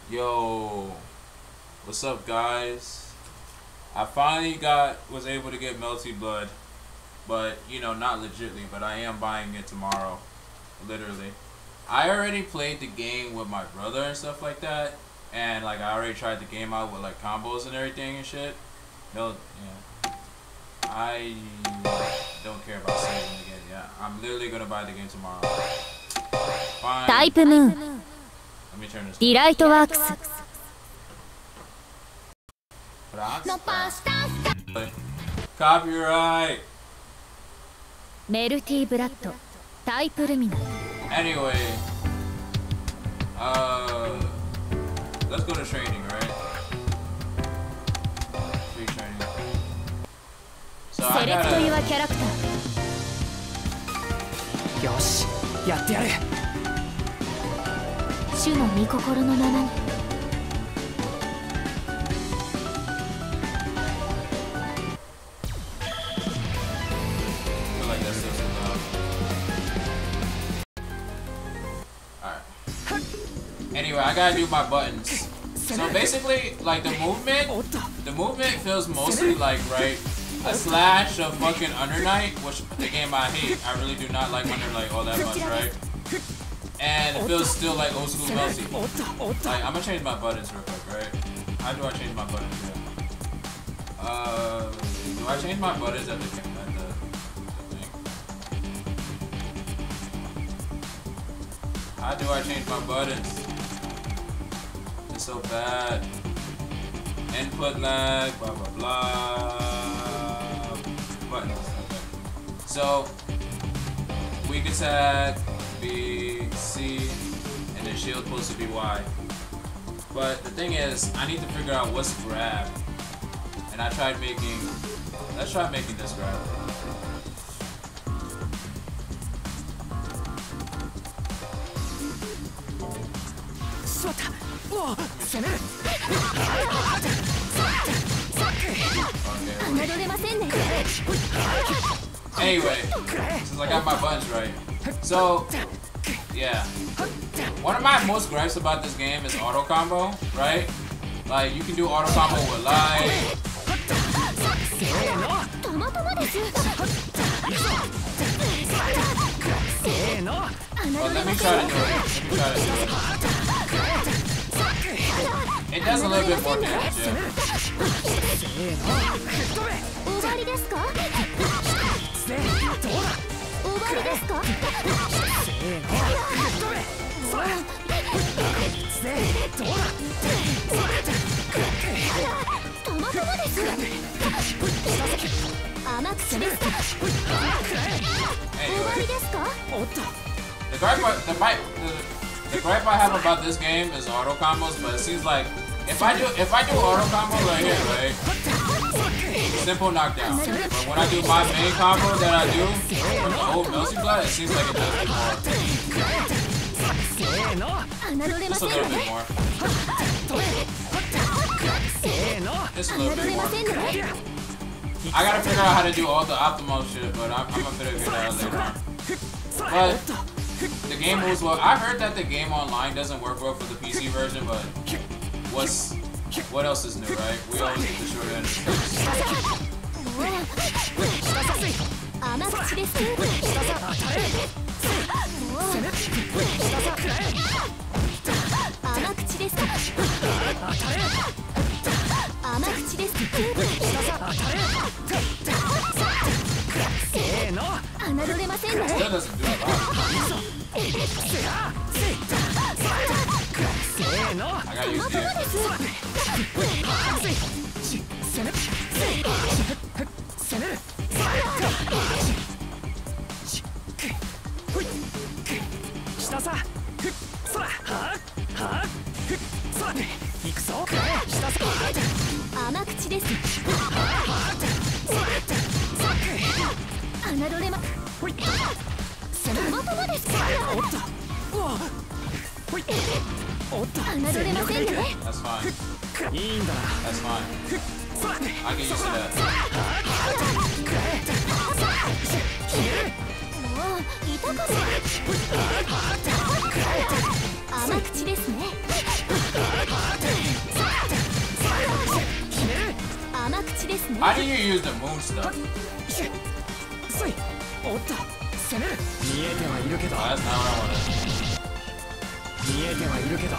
Yo, what's up, guys? I finally was able to get Melty Blood, but you know, not legitly, but I am buying it tomorrow, literally. I already played the game with my brother and stuff like that, and like I already tried the game out with like combos and everything and shit. No, yeah. I don't care about saving the game. Yeah, I'm literally gonna buy the game tomorrow. Fine. Type Moon. Let me turn this. Delight Works. Copyright. Melty Blood. Type Lumina. Anyway, let's go to training, right? Free training. So I Select gotta. your character. よし、やってやる。 主の御心のままに。 Feel like that's still so loud. Alright. Anyway, I gotta do my buttons. So basically, like the movement feels mostly like, right, a slash of fucking Under Night, which the game I hate. I really do not like Under Night all that much, right? And it feels still like old school Melty. Like, I'm gonna change my buttons real quick, right? How do I change my buttons? Yeah. Do I change my buttons at the thing? How do I change my buttons? It's so bad. Input lag, blah blah blah. Buttons. Okay. So weak attack, B, C, and then shield supposed to be Y. But the thing is, I need to figure out what's grab. And I tried making. Let's try making this grab. Anyway, since I got my buttons right. So, yeah. One of my most gripes about this game is auto combo, right? Like, you can do auto combo with light. But let me try to do it. It does a little bit more damage, yeah. Anyway, the gripe I have about this game is auto combos, but it seems like if I do auto combo right here, right, simple knockdown. But when I do my main combo that I do from the old Melty Blood, it seems like it does more. Just a little bit more. Just a little bit more. I gotta figure out how to do all the optimal shit, but I'm gonna figure it out later on. But the game moves well. I heard that the game online doesn't work well for the PC version, but what else is new, right? We always get the short end of the Still doesn't do a lot. I gotta use the That's fine. That's fine. I get used to that. How do you use the moon stuff? そいおっと攻める見えてはいるけど Oh, that's not what I wanted. 見えてはいるけど Okay.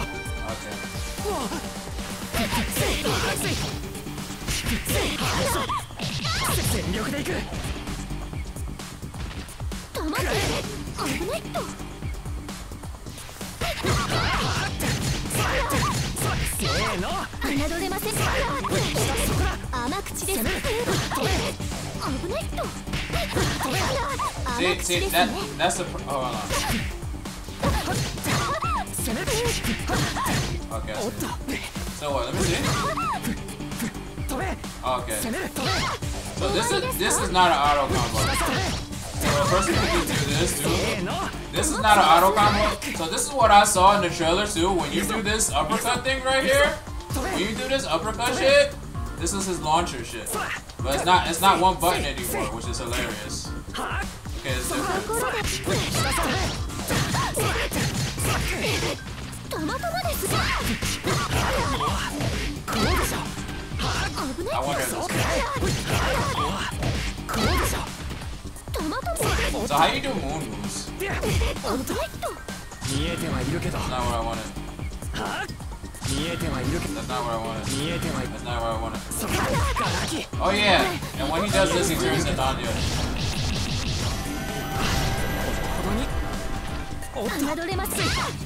全力でいく黙って危ないっとせーの侮れません甘口です危ないっと甘 See, 口 see, です that ね that's the. Oh, hold on. 攻める Okay. I おっ see. と So what? Let me see. 飛べ Oh, okay. 攻める飛べ So this is not an auto combo. So the person who can do this too. せーの This is not an auto combo. So this is what I saw in the trailer too. When you do this uppercut thing right here, when you do this uppercut shit, this is his launcher shit. But it's not one button anymore, which is hilarious. Okay, it's different. たまたまです危ない I wonder if this. たまたま So how you do moon moves? 危ないっと見えてはいるけど That's not what I wanted. 見えてはいるけど That's not what I wanted. 見えてはいる That's not what I wanted. そこガラキ Oh yeah, and when he does this, he turns into Anya. ほどにおっと侮れません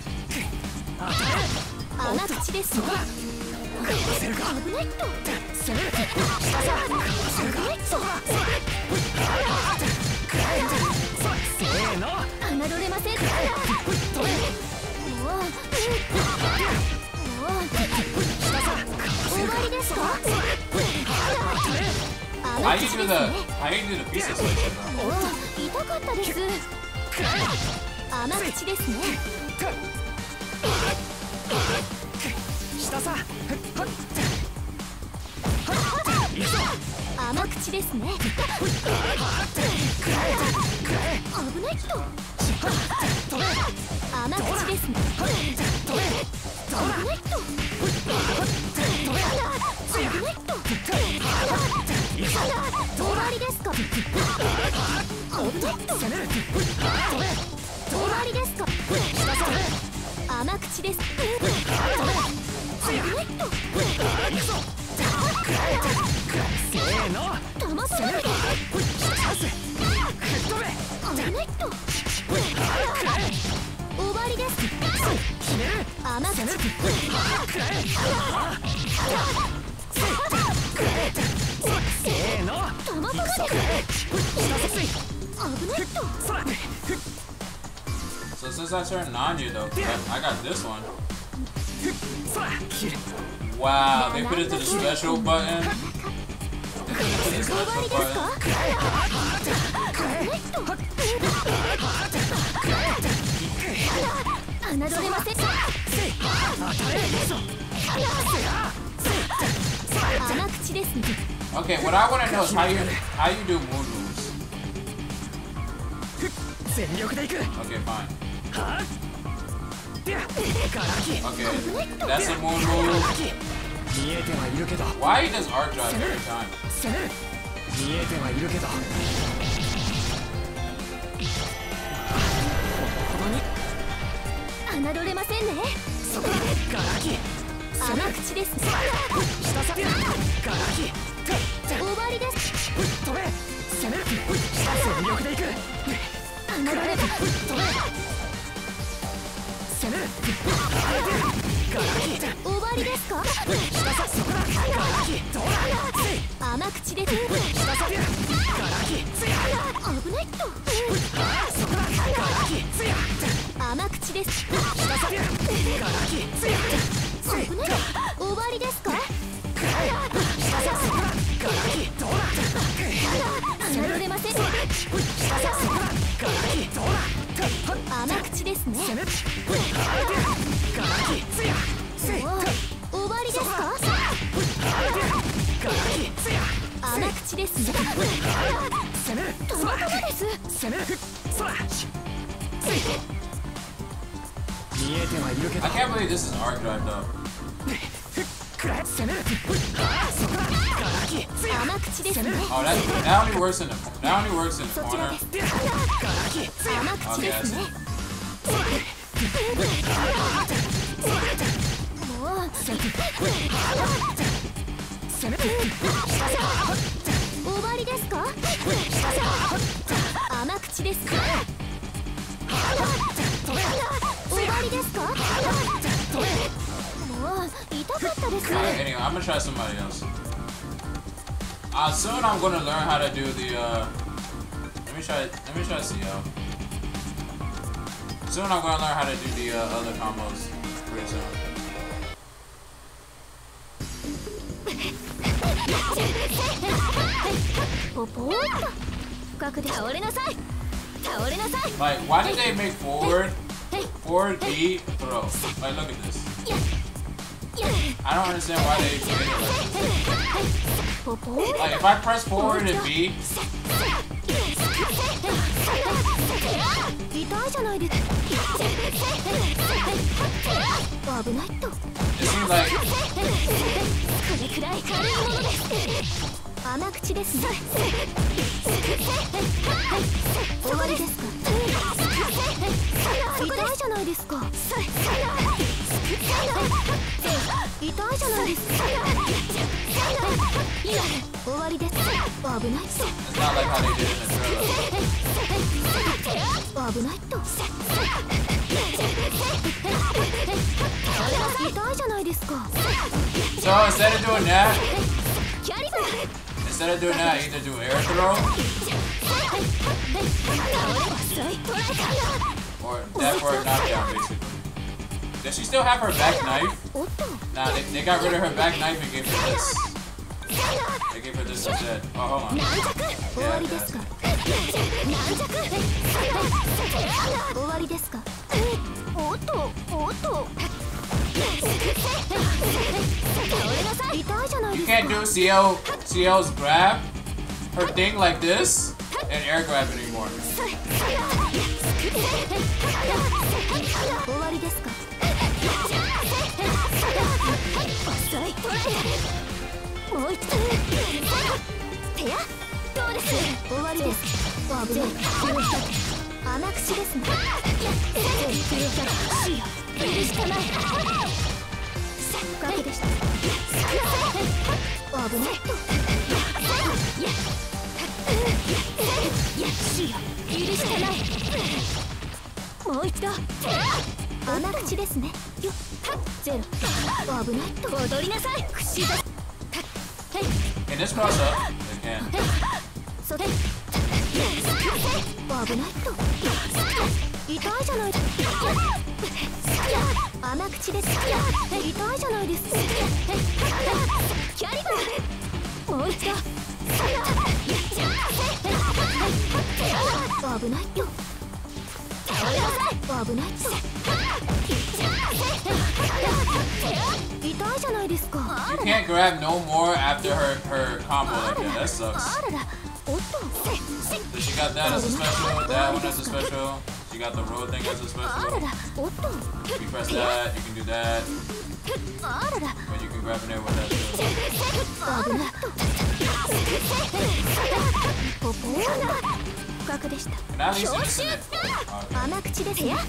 甘口ですねせるか危ないっと攻める危ないっとせーの侮れません飛べ終わりですか How you do the pizza slicer though? 痛かったです甘口ですね下さ甘口ですね危ないっと甘口ですね危ないっと危ないっと終わりですか危ないっと終わりですか甘口です危ないっとせーのたまたまで危ないっと終わりです甘口せーのたまたまで危ないっと So since I turned Nanya though, I got this one. Wow, they put it to the special button. They put it to the 終わ special りですか button. 侮れません甘口ですね Okay, what I want to know is how you do moon moves. 全力でいく Okay, fine. ガラキ Okay, that's a moon move. 見えてはいるけど Why he does arc drive every time? 攻める見えてはいるけどほどに侮れませんねそこガラキ甘口ですね下さガラキ終わりです飛べ攻める全力でいく侮れば攻めるガラキ終わりですか下さそこだガラキどうだ甘口です下さガラキ危ないっとそこだガラキ甘口です下さガラキ危ない終わりですか下さそこだガラキどうだ侮れません下さそこだガラキどうだ甘口ですね攻めるガラキ終わりですかガラキ甘口ですね攻めるたまたまです攻めるそら見えてはいるけど I can't believe this is arc drive though. 攻めるそこだガラキ甘口ですね。 Oh, that only works in the corner. 甘口ですね。もう終わりですか？甘口ですね。終わりですか？もう痛かったですね。 Alright, anyway, I'm gonna try somebody else. Soon I'm gonna learn how to do the let me try CL. Soon I'm gonna learn how to do the other combos pretty soon. ポポーっと深くで倒れなさい。倒れなさい。 Like, why did they make forward B throw? Like, look at this. I don't understand why they made it like this. ポポー。 Like, if I press forward and B, 痛いじゃないですか。危ないと。 it seems like これくらい軽いものです。甘口ですね。終わりですか。痛いじゃないですか。痛いじゃないですか。終わりです。危ないと。 it's not like how they did it in the trailer. 危ないと。痛いじゃないですか。 So instead of doing that, キャリバー。 instead of doing that, either do air throw or that for a knockdown, basically. Does she still have her back knife? おっと。 Nah, they got rid of her back knife and gave her this. They gave her this instead. Oh, hold on. 軟弱。終わりですか。軟弱。終わりですか。おっと。おっと。倒れなさい。痛いじゃない You ですか。 can't do CL's grab, her thing like this, and air grab it anymore. 終わりですか。遅い。もう一度。手や。どうです。終わりです。危ない。甘口ですね。許しかない。深くでした。危ないと。許しかない。もう一度。甘口ですね。よっ。ゼロ。危ないと。踊りなさい。串だ。 Can this cross up? It can. それ。危ないと。痛いじゃないですか。甘口です。痛いじゃないですか。キャリバー。もう一度。危ないよ。倒れなさい。危ないと。痛いじゃないですか。 You can't grab no more after her combo like that. That sucks. あらら。おっと。 So she got that as a special, that one as a special. She got the road thing as a あら special. ら。おっと。 You press that, you can do that, あらら。 but you can grab in there with that too. 危ないと。ポポー。深くでした。 Can I at least listen it? Okay. 甘口ですよ。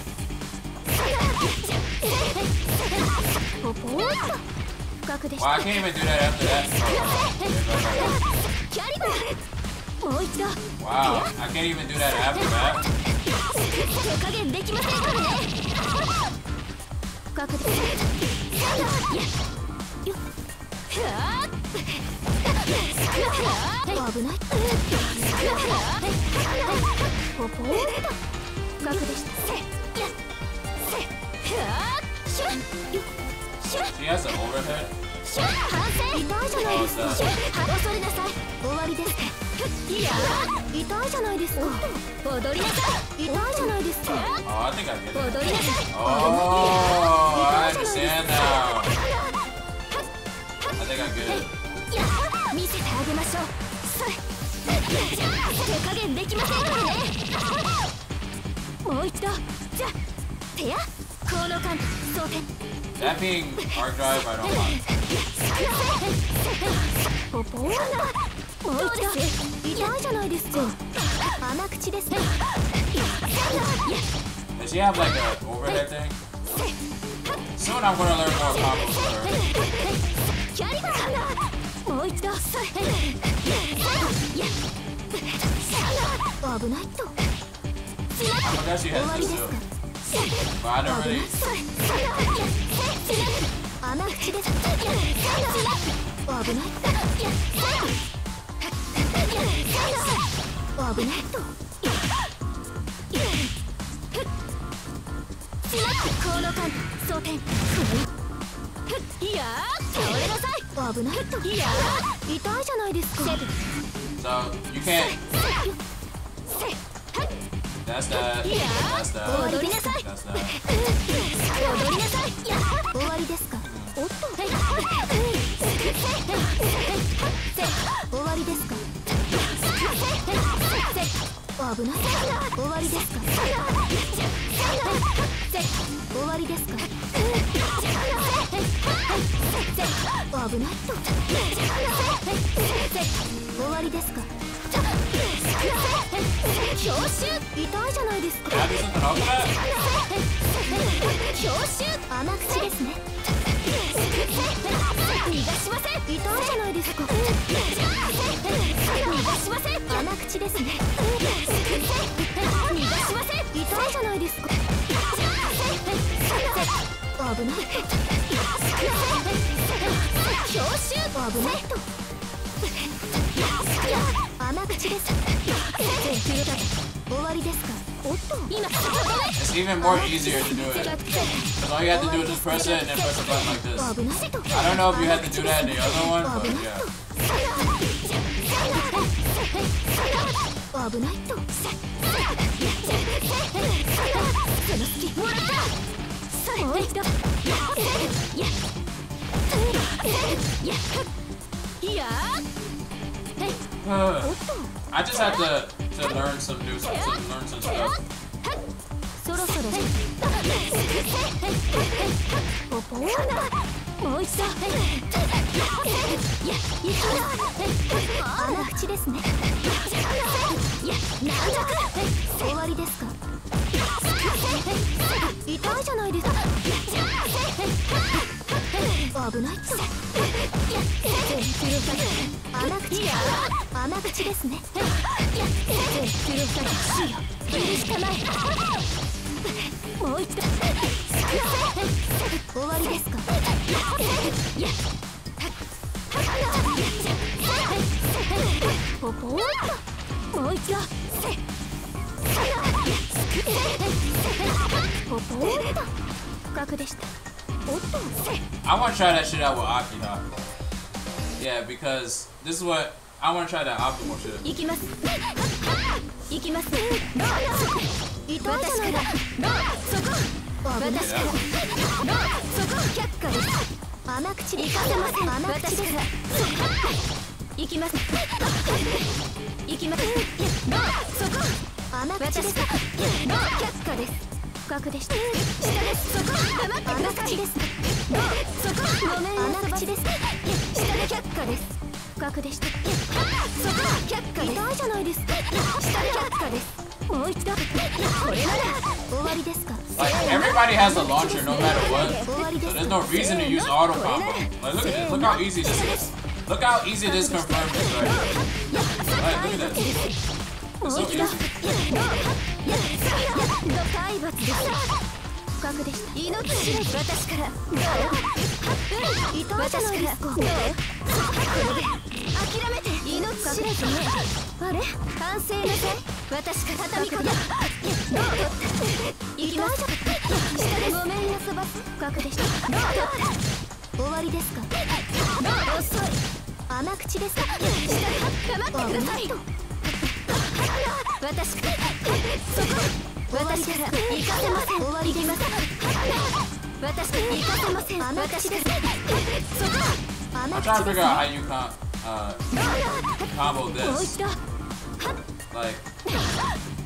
ポポーっと。深くでし Well, た。 I can't even do that after that. Oh, キャリバー。もう一度。 wow, I can't even do that after that. 手加減できませんからね。深くでした。よっ。危ない。ポポーっと。深くでした。 She has an overhead. 反省。痛いじゃないですか。恐れなさい。終わりです。いや。痛いじゃないですか。踊りなさい。痛いじゃないですか。 Oh, I think I get it. 踊りなさい。 Oh, I understand now. I think I get it. 見せてあげましょう。それ。手加減できませんからね。もう一度。じゃ。手や。この間。装填。 That being arc drive, I don't mind. ポポーン。もう一度。痛いじゃないですか。甘口ですね。 Does she have like a overhead thing? Soon I'm gonna learn more combos with her. キャリバー。もう一度。危ないと。 I forgot she has this too. But I don't really. 甘口です。危ない。危ないと。コードカン装填。いやー、倒れなさい。危ないと。いやー、痛いじゃないですか。 So you can't. That's that. That's that. 踊りなさい。 That's that. 踊りなさい。終わりですか。おっと。終わりですか。危ない。終わりですか。終わりですか。危ないと。終わりですか。強襲。痛いじゃないですか。 Can I do something off of that? 強襲。甘口ですね。逃がしません。痛いじゃないですか。逃がしません。甘口ですね。逃がしません。痛いじゃないですか。危ない。強襲。危ないと。甘口です。終わりですか。おっと。今。 It's even more easier to do it. Because all you have to do is just press it and then press a button like this. I don't know if you had to do that in the other one, but yeah. 危ないと。その隙もらった。もう一度。いや。 I just have to learn some new stuff. Learn some stuff. そろそろ。ポポーン。もう一度。甘口ですね。終わりですか。痛いじゃないですか。危ないと。甘口ですね。もう一度。終わりですか。ポポーンと。もう一度。ポポーンと。深くでした。おっと。 I want to try that shit out with Akira. Yeah, because this is what I want to try that optimal shit. 行きます。行きます。私から。そこ。私から。そこ。却下です。甘口で行かせません。甘口です。行きます。行きます。そこ。甘口です。却下です。深くでした。下です。そこ。黙ってください。です。そこ。ごめんなさい。甘口です。下で却下です。深くでした。そこ。却下です。痛いじゃないですか。下で却下です。もう一度。これなら終わりですか。 Like everybody has a launcher no matter what, so there's no reason to use auto combo. Like look at this. Look how easy this is. Look how easy this confirms is right here. Like look at this. It's so easy. 体罰です。深くでした。命知れ。私から。痛いじゃないですか。これで諦めて。命知れてね。あれ反省なさい。私から畳み込んだ。行きます。下でごめんやそばす。深くでした。終わりですか。遅い。甘口ですか。下で黙ってください。私から。そこ。私から行かせません。終わりです。私から行かせません。私です。そこ。 I'm trying to figure out how you combo もう this. 一度。 Like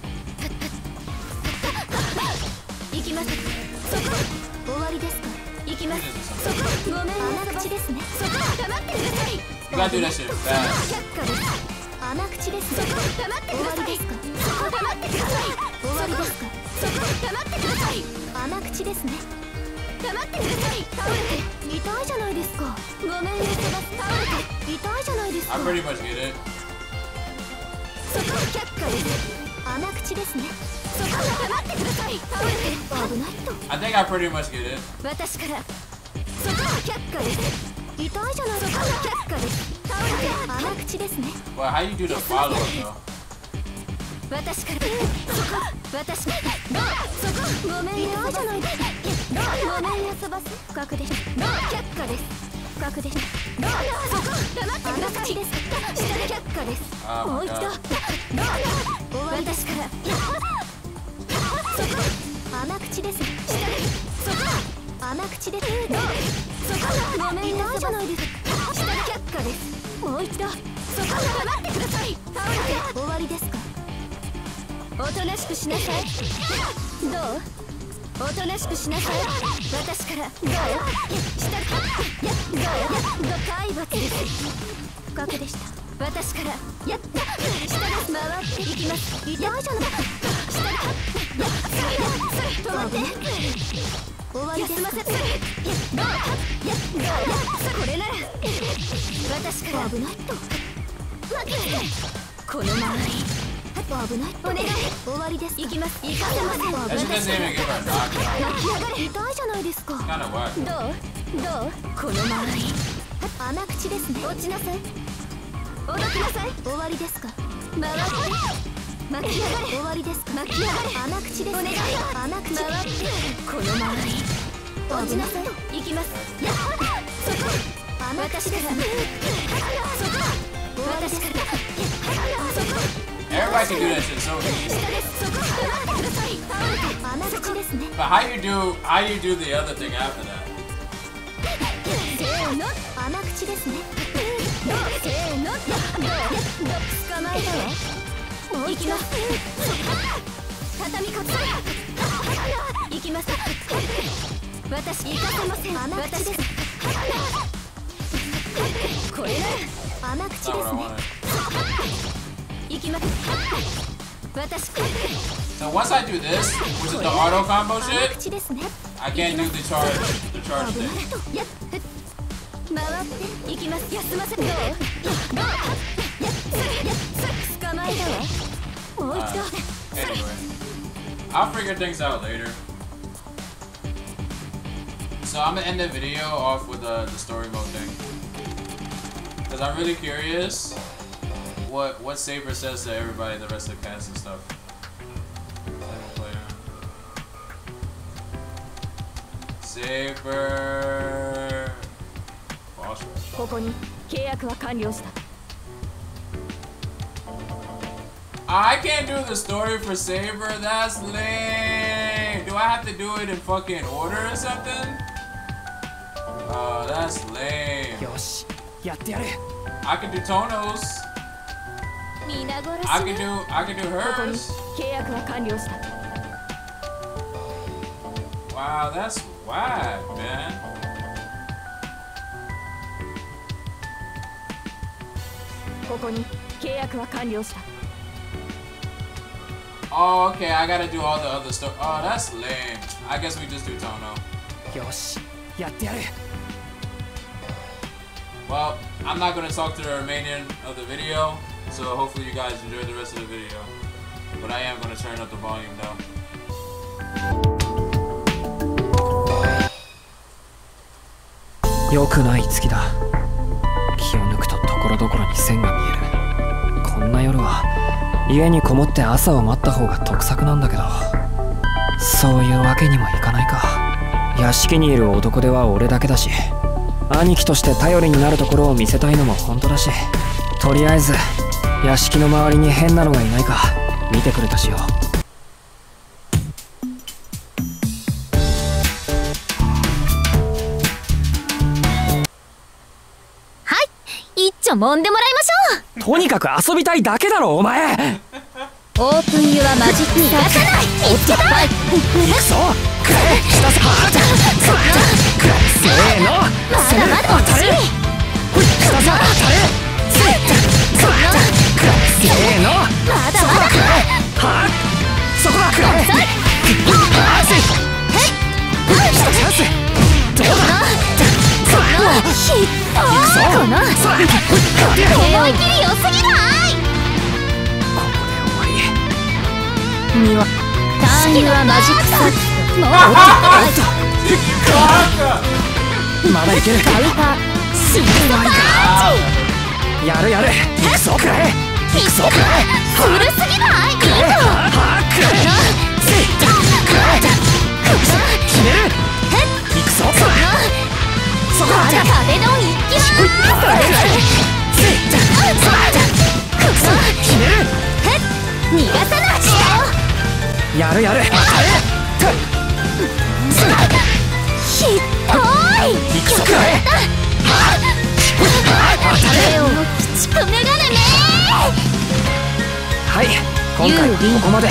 行きます。そこ。終わりですか。行ききます。そこごめん、甘口ですね。そこ黙ってください。 You gotta do that shit fast. 却下です。甘口ですね。そこ黙ってください。そこ黙ってください。終わりですか。そこ黙ってください。甘口ですね。黙ってください。倒れて痛いじゃないですか。ごめんね、セバス。倒れて痛いじゃないですか。 I pretty much get it. そこ却下です。甘口ですね。そこ黙ってください。倒れて危ないと。 I think I pretty much get it. 私からそこ却下です。痛いじゃないですか。却下です。倒れて甘口ですね。 But how you do the follow up though? 私からそこ私からそこごめんよじゃないです。ごめんよそばせ深くです。却下です。深くです。そこ黙ってください。です。下で却下です。もう一度私からそこ甘口です。下でそこ甘口です。そこごめんよじゃないです。下で却下です。もう一度そこ黙ってください。倒れて終わりですか。おとなしくしなさい。どう？おとなしくしなさい。私からどう？下でどう？体罰です。深くでした。私からやった。下で回っていきます。痛いじゃない。下で止まって。終わりです。休ませて。これなら私から危ないと。待ってこの周り危ない。お願い。終わりです。行きます。行かせません。 That shit doesn't even give her a knockdown. 泣き上がれ。痛いじゃないですか。 Kinda whack. どうこの周り甘口ですね。落ちなさい。おどきなさい。終わりですか。回って巻き上がれ。終わりですか。巻き上がれ。甘口です。お願い。甘口回ってこの周り落ちなさい。行きます。やっそこ甘口ですね。そこ私からそこ Everybody can do that shit so easy. But how you do the other thing after that? 甘口ですね。せーの。捕まえたわ。もう行きます。畳みかけ。行きます。私行かせません。甘口です。これなら甘口ですね。行きます。私 So once I do this, which is the auto combo shit, I can't do the charge thing. 回って行きます。休ませどう？捕まえたわ。もう一度。 Anyway, I'll figure things out later. So I'm gonna end the video off with the story mode thing, because I'm really curious what Saber says to everybody, the rest of the cast and stuff. Saber. Boss. ここに契約は完了した。 I can't do the story for Saber. That's lame. Do I have to do it in fucking order or something? Oh, that's lame. よし、やってやる。 I can do Tono's. 皆殺し。 I can do ここに hers. 契約は完了した。 Wow, that's whack, man. ここに契約は完了した。 Oh, okay, I gotta do all the other stuff. Oh, that's lame. I guess we just do Tono. よし、やってやる。 Well, I'm not gonna talk to the remaining of the video, so hopefully you guys enjoy the rest of the video. But I am gonna turn up the volume though. 良くない月だ。気を抜くとところどころに線が見える。こんな夜は家にこもって朝を待った方が得策なんだけど、そういうわけにもいかないか。屋敷にいる男では俺だけだし、兄貴として頼りになるところを見せたいのも本当だし、とりあえず屋敷の周りに変なのがいないか見てくるとしよう。 揉んでもらいましょう。 とにかく遊びたいだけだろお前。 オープンユアマジック出さない。見つけた。 くそ。くれ。下さ。 思い切り良すぎない。 ここで終わり。身はターンはマジックサーキット。 まだいける。 カウンターシールドパンチ。 やるやる。行くぞ。くらえ。行くぞ。くらえ。 古すぎない。 くらえ。はあくらえ。決める。行くぞ。そこだ。 壁ドン一気は決める。 逃がさない。 やるやる。 ひっどい。 行くぞ。くらえ。 目を鬼畜メガネめ。 はい、今回はここまで。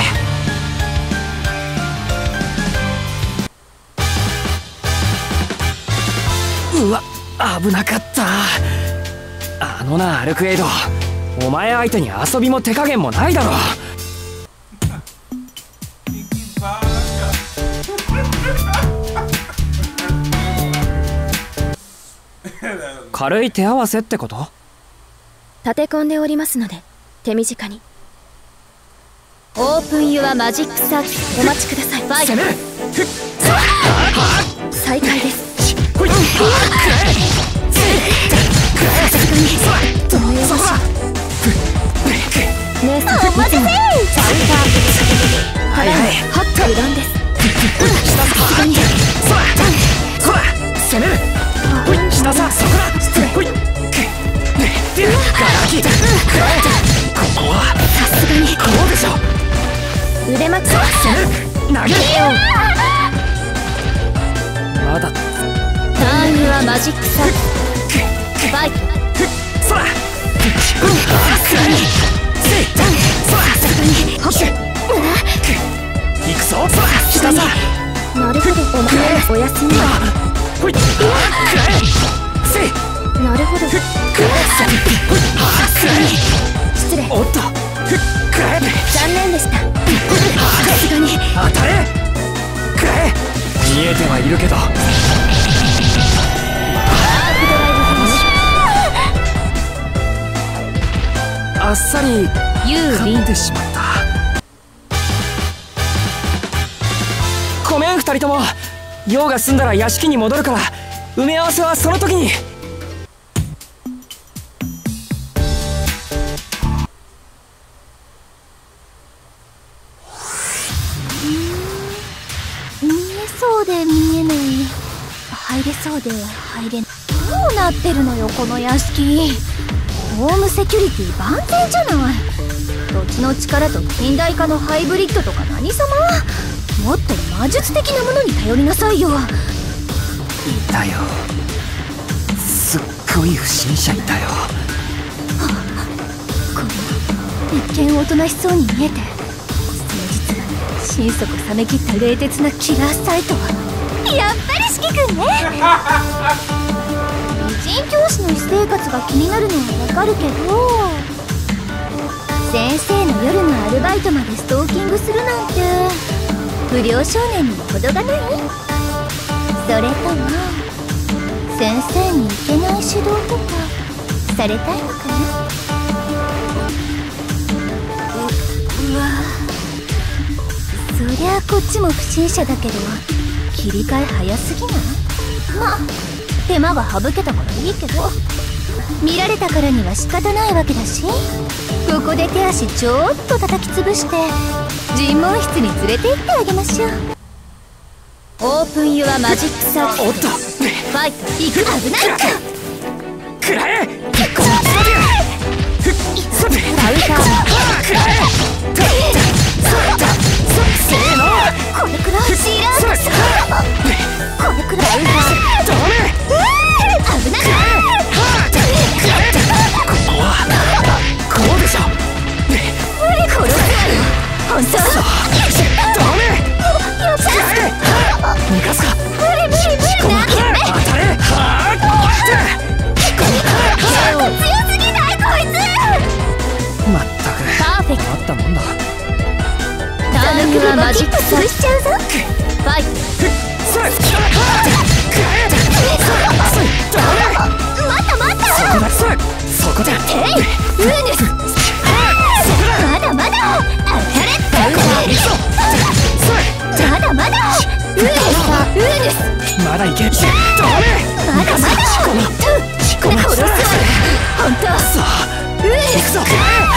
うわ、危なかった。あのな、アルクエイド、お前相手に遊びも手加減もないだろ。軽い手合わせってこと？ 立て込んでおりますので手短に。オープンユアマジックサーキット。お待ちください。ファイト再開です。姉さんお待ちせー。はいはい、ハッと油断です。さすがに攻める。下さ、そこだ。失礼。ガラキ。ここはさすがにこうでしょ。 腕まく攻める。投げる。まだターンユアマジックサーキット。ファイトそら。行くぞ。下さ。 なるほど、お前おやすみ。 ほい。 なるほど。失礼。 おっと。 残念でした。さすがに当たれ。くらえ。見えてはいるけど。あっさり勝ってしまった。ごめん、二人とも。用が済んだら屋敷に戻るから、埋め合わせはその時に。 見えそうで見えない。入れそうで入れない。どうなってるのよこの屋敷。ホームセキュリティ万全じゃない。土地の力と近代化のハイブリッドとか何様。もっと魔術的なものに頼りなさいよ。 いたよ。すっごい不審者いたよ。 この一見おとなしそうに見えて、先日心底冷めきった冷徹なキラーサイト。やっぱり四季君ね。美人教師の私生活が気になるのはわかるけど、先生の夜のアルバイトまでストーキングするなんて不良少年にも程がない？それとも先生にいけない指導とかされたいのかな？うわ、そりゃこっちも不審者だけど切り替え早すぎない？まあ手間が省けたからいいけど、見られたからには仕方ないわけだし、ここで手足ちょっと叩き潰して尋問室に連れて行ってあげましょう。オープンユアマジックサーキット。 おっと。 ファイト行く。危ないっちゃ。 くらえ。 カウンターせーの。これくらいシーラーこれくらいダメ。 危ない。 ここはこうでしょ。 殺すわよ本当。 ダメ。逃がすか。 無理無理無理。 当たれ。 強すぎないこいつ。 まったくパーフェクト。 あったもんだ。 ターンはマジック潰しちゃうぞ。ファイト。待った待った。 まだまだ殺すわよ本当。 さあ行くぞ。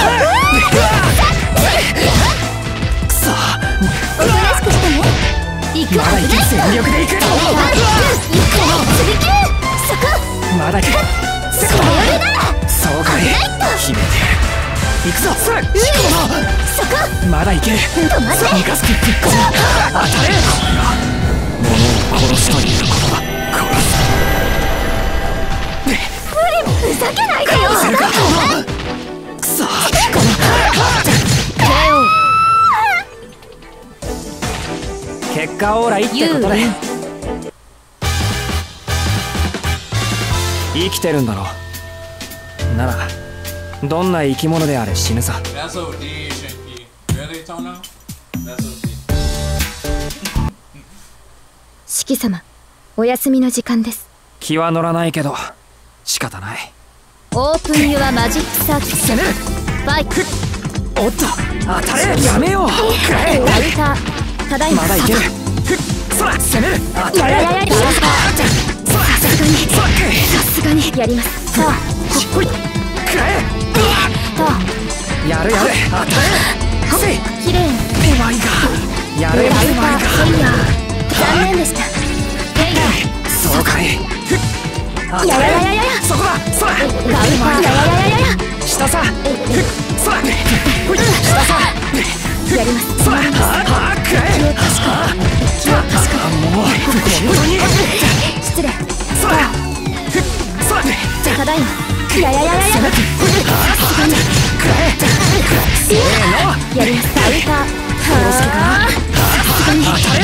さあおとなしくしてね。行くまだ行け。全力で行く。 釣り切るそこまだ行け。 それよりだそうかい。決めて行くぞ。さあそこまだ行ける。 止まって三日月ぶっこ当たれ。物を殺すということは殺す。 ふざけないでよせるか。さあ結果オーライってことで生きてるんだろ。ならどんな生き物であれ死ぬさ。 That's OD, Shinky. Really, Tona? That's OD. 四季様お休みの時間です。 気は乗らないけど仕方ない。 オープンユアマジックサーキット攻める。 ファイトおっと当たれ。やめよう。 カウンターただいままだいける。そら攻める。当たれ。 やさすがにやりますさあほいくらえ。やるやる。当たれ。せいきれいにエヴァイがやるエヴァイがフェイヤー残念でしたフェイヤーそうかい。 ややややややそこだ。そらカウンターややややや下さ。そらほい下さ。 やりますそらはあくらえ。もう本当に失礼そらそらただいまやややややせめてさすがにくらえ。せーのやりますカウンター殺す気かな。 さすがに当たれ。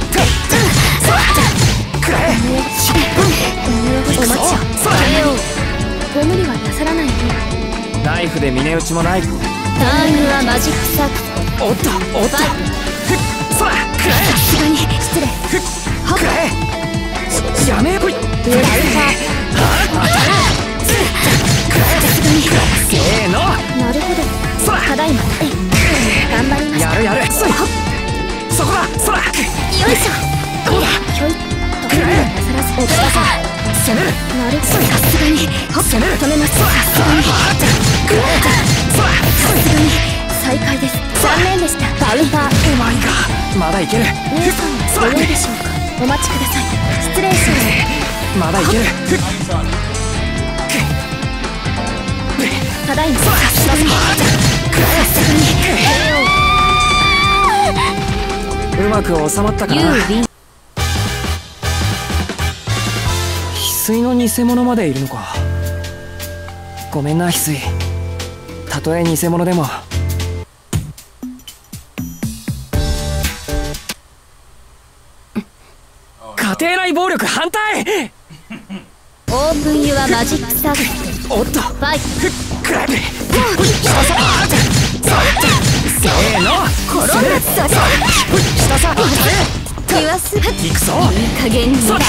くらえ。 お待ちをそらご無理はなさらないでナイフで峰打ちもない。 ターンユアマジックサーキットおっとおっとそらくらえ。 さすがに失礼くらえ。やめほい。 カウンターせーのなるほどそらただいま頑張りましやるやる。そこだ。そらたよいしょひょいっと無理はなさらずお父さん攻める。 なるほどさすがに攻める。 止めますさすがにそらさすがに再開です残念でしたカウンターうまいか。まだいける。 姉さんご用でしょうかお待ちください失礼しまだいける。 ますただいまさすがにうまく収まったかな。 ユーリン翡翠の偽物までいるのか。ごめんな翡翠。たとえ偽物でも家庭内暴力反対。 オープンユアマジックサーキットおっとファイトくらえ。せーの転んだぞ下さ。 言わす行くぞ。 いい加減にカウンタ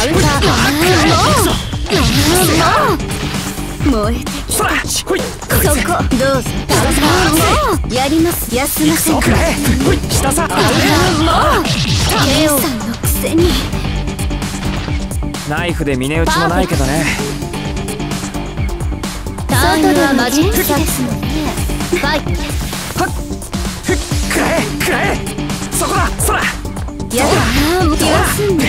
ーもう燃えてそらほいこいつそこどうぞもうやります休ませんくらえ。ほい下さ。 もう姉さんのくせにナイフで峰打ちもないけどね。 ターンユアマジックサーキットファイトくらえくらえ。そこだ。そらやだ言わすんで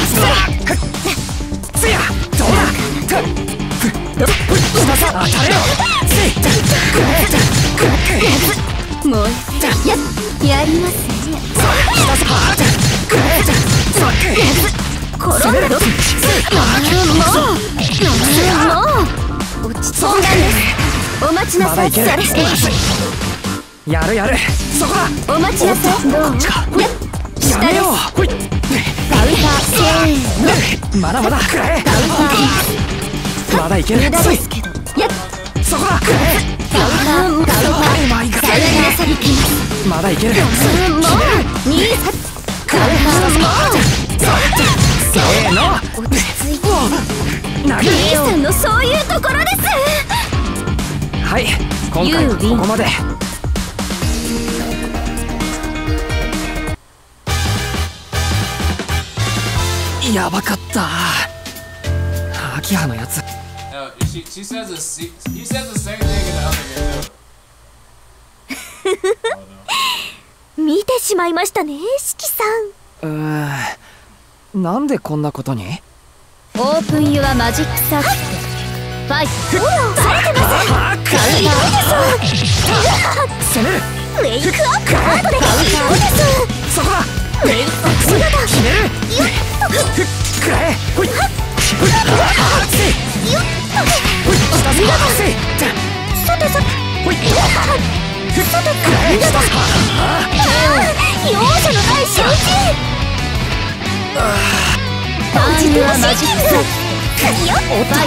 つやどうだ。下さ当たれ。せいくらえ。 燃えてやりますね下さくらえ。 転んだぞもう落ち着いたんですお待ちなさいそれやるやる。そこだ。 お待ちなさいどうやめよう。ほいカウンターせーのまだまだくらえ。 カウンターまだいける。 無駄ですけどやっそこだ。くらえ。 カウンターうまいか。 さよならされていますまだいける。 もう2カウンターもせーの落ち着いて投げ兄さんのそういうところですはい今回はここまで。やばかった。 秋葉のやつ。 He says the same thing in the other game too. 見てしまいましたね、四季さん。なんでこんなことに？ ん。オープンユアマジックサーキット。ファイト。ほら、されてます。 攻める。 ウェイクアップカードでそうです。 そこだ。 ウェイクアップ決める。よっと。 くらえ。ほい。よっと。下せ。さてさて。ほい。さてくらえ。 容赦のない仕打ち。ターンはマジックサーキット。よっ。おたい。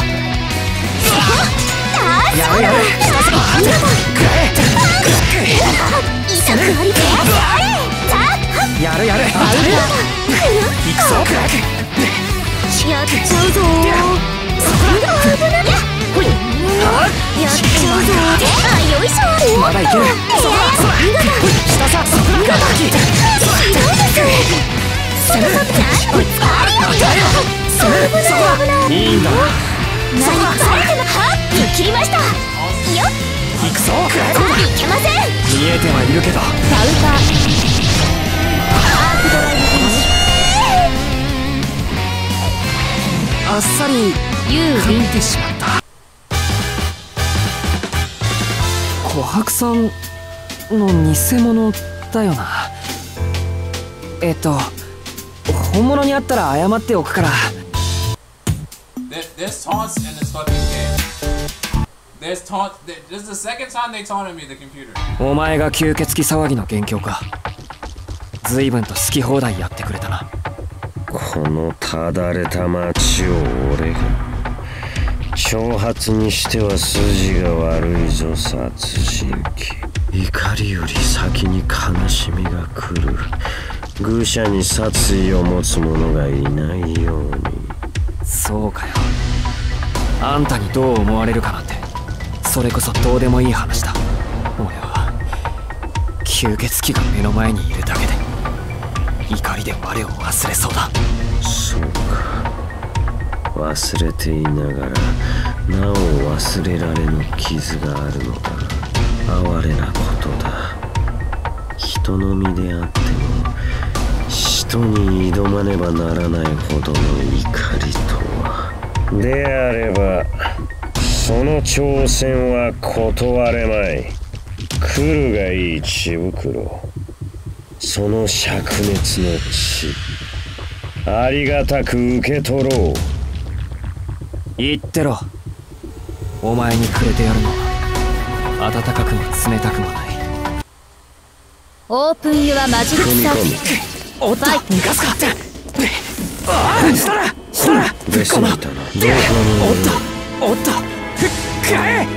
やるやる。下せ。 くらえ。 痛くありてやるやる。行くぞ。 やっちゃうぞー。 ほい。 やっちゃうぞー。あ、よいしょ。 まだいける。そこだ。下さ。そこだ。 ひどいです。その時何を使われよ。危ない。 いいんだ。 何かされてもはっ切りました。よっ。 行くぞ。 いけません。 見えてはいるけど。 カウンター。アークドライブフィニッシあっさりュ。ユー勝ってしまった。琥珀さんの偽物だよな。本物にあったら謝っておくから。 There's taunts in this fucking game. This is the second time they taunted me, the computer. お前が吸血鬼騒ぎの元凶か。随分と好き放題やってくれたな。 このただれた町を俺が挑発にしては筋が悪いぞ、殺人鬼。怒りより先に悲しみが来る。愚者に殺意を持つ者がいないように。 そうかよ。あんたにどう思われるかなんて、それこそどうでもいい話だ。俺は吸血鬼が目の前にいるだけで怒りで我を忘れそうだ。 そうか、忘れていながらなお忘れられぬ傷があるのだ。哀れなことだ。人の身であっても使徒に挑まねばならないほどの怒りとは。であればその挑戦は断れまい。来るがいい血袋。その灼熱の血、ありがたく受け取ろう。 言ってろ。お前にくれてやるのは温かくも冷たくもない。 オープンユアマジックサーキット。 おっと、逃がすか。ああ、したらベスみたな。どうおっとくらえ。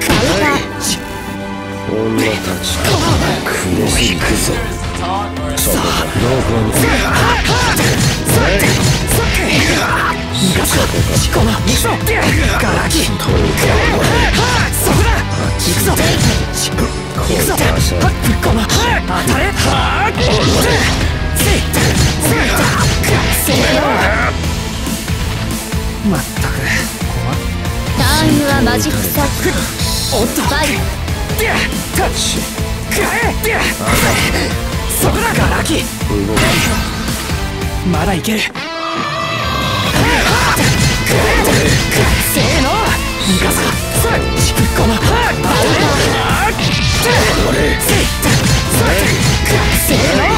女たち苦しいくぞ。そこだ。どこにこのガラキ。そこだ。行くぞ。行くぞ。この当たれ。まったくターンユアマジックサーキット。 おっと。 ファイタッチ。くらえ。そこだ。ガラキ。まだいける。せーの。逃がすか。このせーの。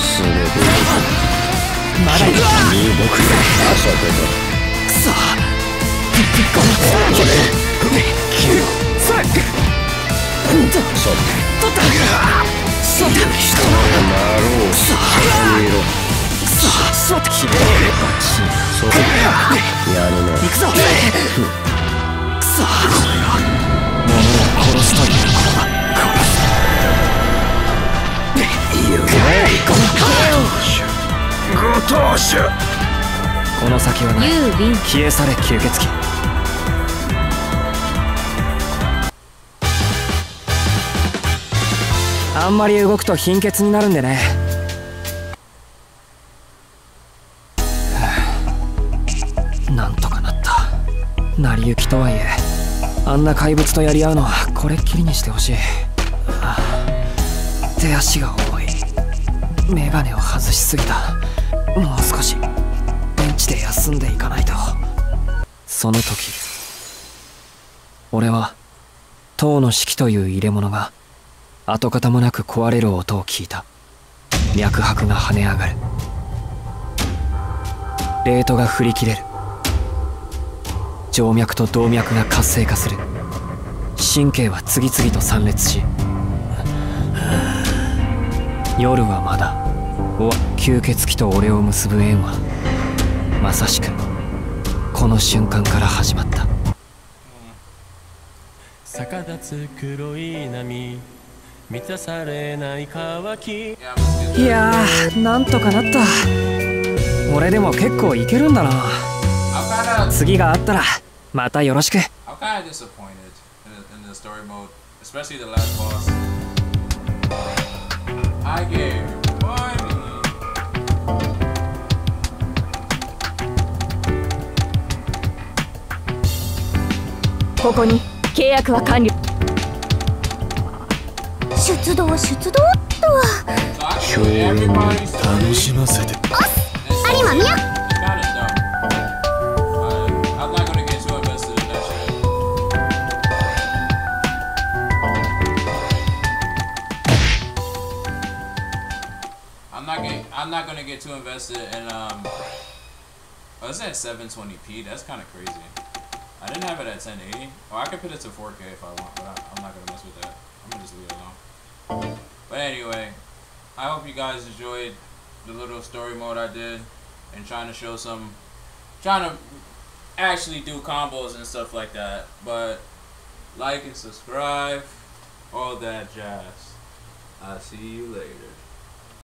まだいける。 僕が朝出た。 くそ。この取った。そうだ。 人のなろう。見ろ。 そうだ。決めろ。 そうだ。やるな。 行くぞ。くそ。物を殺すということは殺す。 ご当主。 この先はない。 ユービン。 消え去れ吸血鬼。あんまり動くと貧血になるんでね。なんとかなった。 成り行きとはいえあんな怪物とやり合うのはこれっきりにしてほしい。手足が重い。メガネを外しすぎた。もう少しベンチで休んでいかないと。その時俺は塔の式という入れ物が跡形もなく壊れる音を聞いた。脈拍が跳ね上がる。レートが振り切れる。静脈と動脈が活性化する。神経は次々と散裂し、夜はまだ吸血鬼と俺を結ぶ縁はまさしくこの瞬間から始まった。 逆立つ黒い波、満たされない渇き。 いやー、なんとかなった。俺でも結構いけるんだな。次があったらまたよろしく。 ここに契約は完了。出動とは表現に楽しませて。 有馬宮。 I'm not gonna get too invested in oh, it's at 720p. That's kind of crazy. I didn't have it at 1080. Oh, I could put it to 4K if I want, but I'm not gonna mess with that. I'm gonna just leave it alone. But anyway, I hope you guys enjoyed the little story mode I did and trying to actually do combos and stuff like that. But like and subscribe, all that jazz. I'll see you later.